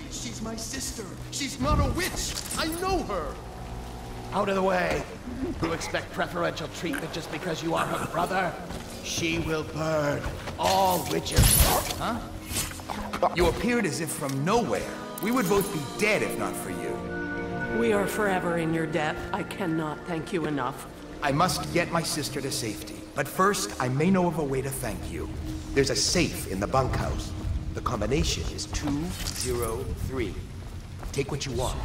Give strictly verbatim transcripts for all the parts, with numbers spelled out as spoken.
She's my sister. She's not a witch. I know her. Out of the way. You expect preferential treatment just because you are her brother? She will burn all witches. Huh? You appeared as if from nowhere. We would both be dead if not for you. We are forever in your debt. I cannot thank you enough. I must get my sister to safety. But first, I may know of a way to thank you. There's a safe in the bunkhouse. The combination is two zero three. Take what you want.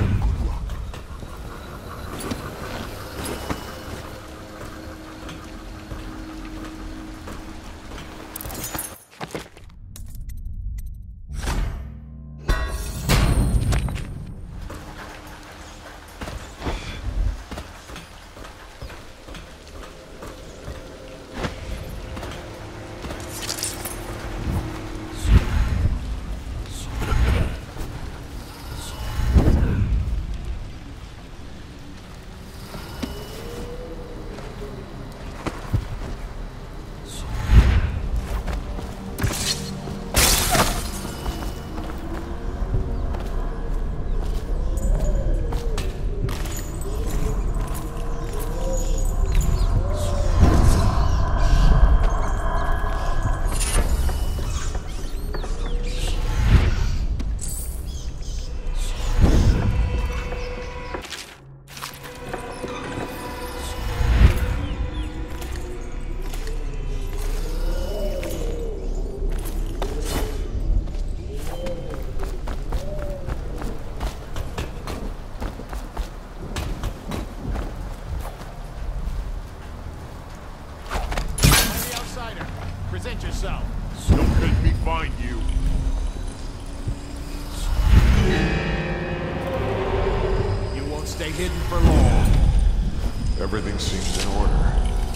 Present yourself. Don't make me find you. You won't stay hidden for long. Everything seems in order.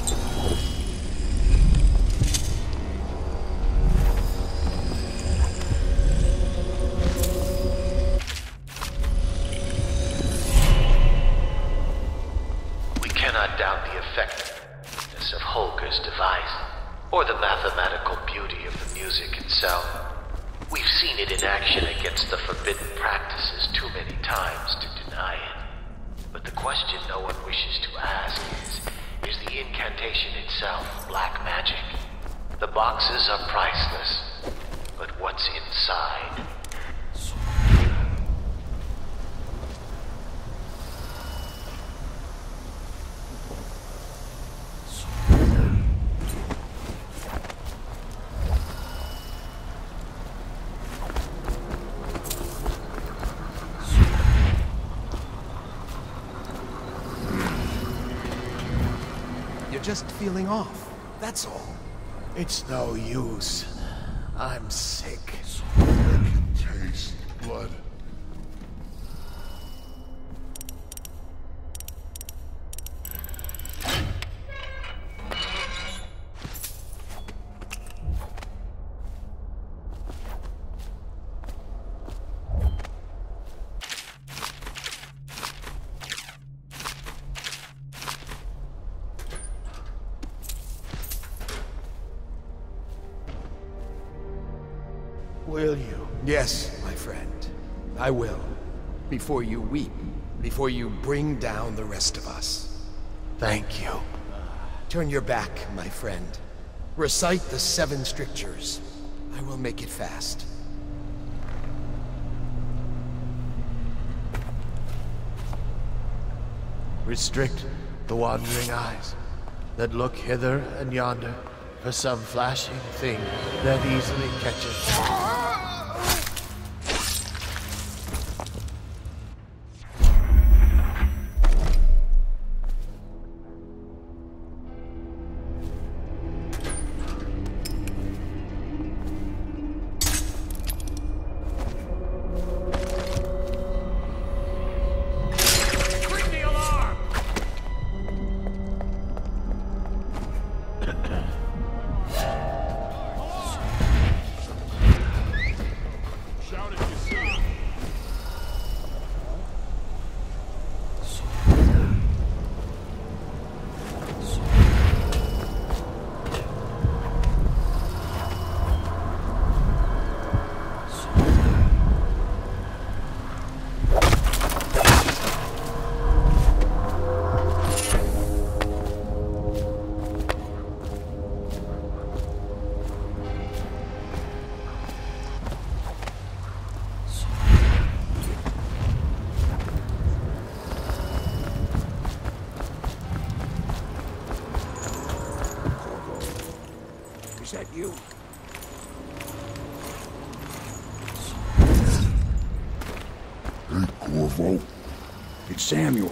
We cannot doubt the effectiveness of Holger's device, or the mathematical beauty of the music itself. We've seen it in action against the forbidden practices too many times to deny it. But the question no one wishes to ask is, is the incantation itself black magic? The boxes are priceless, but what's inside? Just feeling off, that's all. It's no use. I'm sick. I can taste blood. Will you? Yes, my friend. I will. Before you weep. Before you bring down the rest of us. Thank you. Turn your back, my friend. Recite the seven strictures. I will make it fast. Restrict the wandering eyes that look hither and yonder for some flashing thing that easily catches. you. Hey, Corvo. It's Samuel.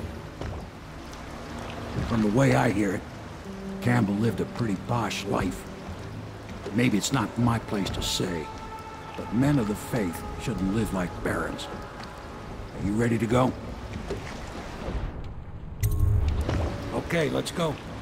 From the way I hear it, Campbell lived a pretty posh life. Maybe it's not my place to say, but men of the faith shouldn't live like barons. Are you ready to go? Okay, let's go.